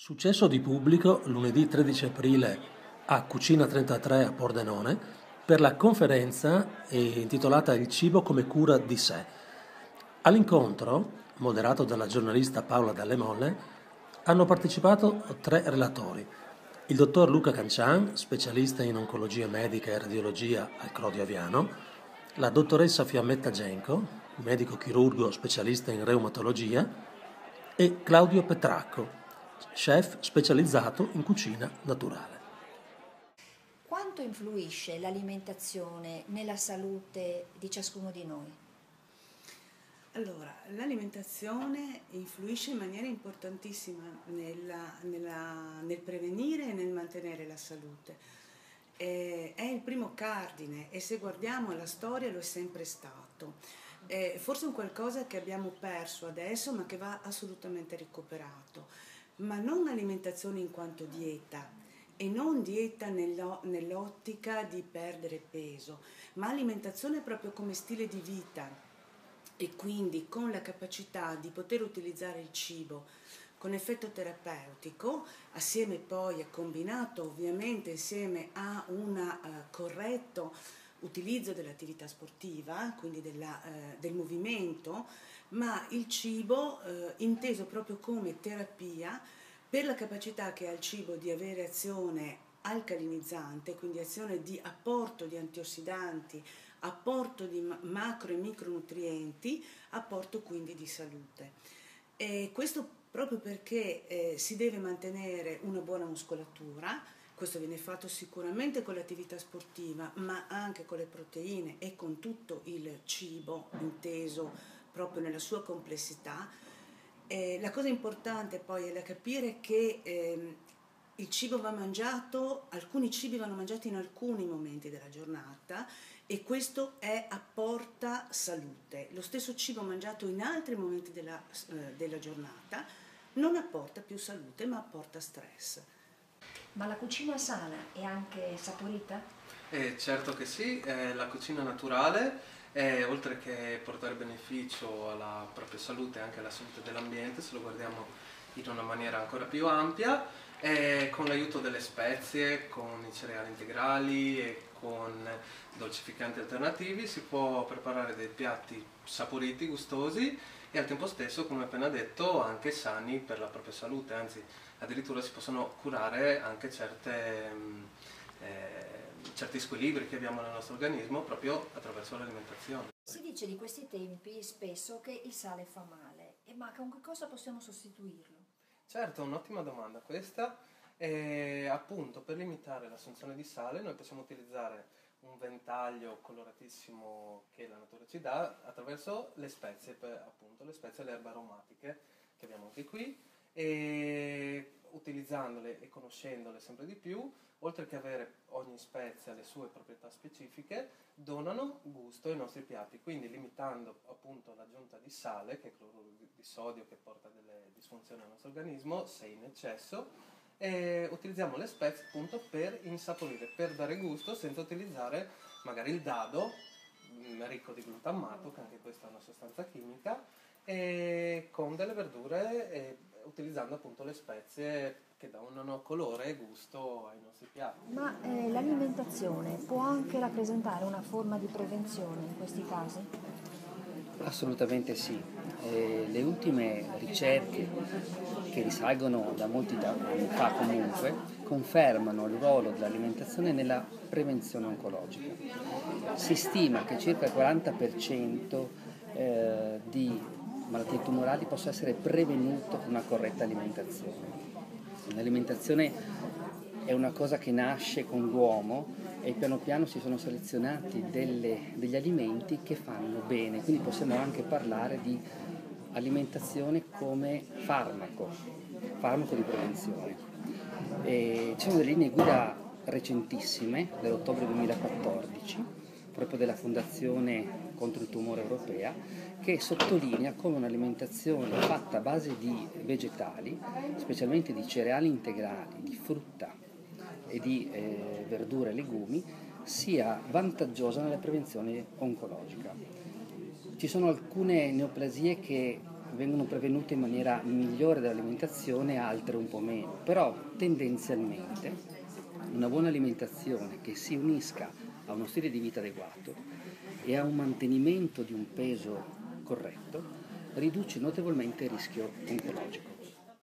Successo di pubblico lunedì 13 aprile a Cucina 33 a Pordenone per la conferenza intitolata Il cibo come cura di sé. All'incontro, moderato dalla giornalista Paola Dalle Molle, hanno partecipato 3 relatori: il dottor Luca Cancian, specialista in oncologia medica e radiologia al Crodio Aviano, la dottoressa Fiammetta Genco, medico chirurgo specialista in reumatologia, e Claudio Petracco, chef specializzato in cucina naturale. Quanto influisce l'alimentazione nella salute di ciascuno di noi? Allora, l'alimentazione influisce in maniera importantissima nel prevenire e nel mantenere la salute. È il primo cardine e se guardiamo la storia lo è sempre stato. È forse un qualcosa che abbiamo perso adesso ma che va assolutamente recuperato. Ma non alimentazione in quanto dieta e non dieta nell'ottica di perdere peso, ma alimentazione proprio come stile di vita. E quindi con la capacità di poter utilizzare il cibo con effetto terapeutico, assieme poi è combinato ovviamente insieme a un corretto utilizzo dell'attività sportiva, quindi del movimento, ma il cibo inteso proprio come terapia per la capacità che ha il cibo di avere azione alcalinizzante, quindi azione di apporto di antiossidanti, apporto di macro e micronutrienti, apporto quindi di salute. E questo proprio perché si deve mantenere una buona muscolatura. Questo viene fatto sicuramente con l'attività sportiva, ma anche con le proteine e con tutto il cibo inteso proprio nella sua complessità. La cosa importante poi è da capire che il cibo va mangiato, alcuni cibi vanno mangiati in alcuni momenti della giornata e questo apporta salute. Lo stesso cibo mangiato in altri momenti della giornata non apporta più salute ma apporta stress. Ma la cucina sana è anche saporita? Certo che sì, la cucina naturale, oltre che portare beneficio alla propria salute e anche alla salute dell'ambiente, se lo guardiamo in una maniera ancora più ampia, con l'aiuto delle spezie, con i cereali integrali e con dolcificanti alternativi si può preparare dei piatti saporiti, gustosi e al tempo stesso, come appena detto, anche sani per la propria salute, anzi addirittura si possono curare anche certi squilibri che abbiamo nel nostro organismo proprio attraverso l'alimentazione. Si dice di questi tempi spesso che il sale fa male, ma con che cosa possiamo sostituirlo? Certo, un'ottima domanda questa. Appunto, per limitare l'assunzione di sale noi possiamo utilizzare un ventaglio coloratissimo che la natura ci dà attraverso le spezie, appunto le spezie e le erbe aromatiche che abbiamo anche qui, e utilizzandole e conoscendole sempre di più, oltre che avere ogni spezia le sue proprietà specifiche, donano gusto ai nostri piatti, quindi limitando appunto l'aggiunta di sale, che è cloruro di sodio che porta delle disfunzioni al nostro organismo, se in eccesso, e utilizziamo le spezie appunto per insaporire, per dare gusto senza utilizzare magari il dado ricco di glutammato, che anche questa è una sostanza chimica, e con delle verdure utilizzando appunto le spezie che danno colore e gusto ai nostri piatti. Ma l'alimentazione può anche rappresentare una forma di prevenzione in questi casi? Assolutamente sì. Le ultime ricerche, che risalgono da molti anni fa comunque, confermano il ruolo dell'alimentazione nella prevenzione oncologica. Si stima che circa il 40% di malattie tumorali possa essere prevenuto con una corretta alimentazione. L'alimentazione è una cosa che nasce con l'uomo e piano piano si sono selezionati degli alimenti che fanno bene, quindi possiamo anche parlare di alimentazione come farmaco di prevenzione. Ci sono delle linee guida recentissime dell'ottobre 2014, proprio della Fondazione contro il tumore europea, che sottolinea come un'alimentazione fatta a base di vegetali, specialmente di cereali integrali, di frutta e di verdure e legumi, sia vantaggiosa nella prevenzione oncologica. Ci sono alcune neoplasie che vengono prevenute in maniera migliore dall'alimentazione, altre un po' meno, però tendenzialmente una buona alimentazione che si unisca a uno stile di vita adeguato e a un mantenimento di un peso corretto riduce notevolmente il rischio oncologico.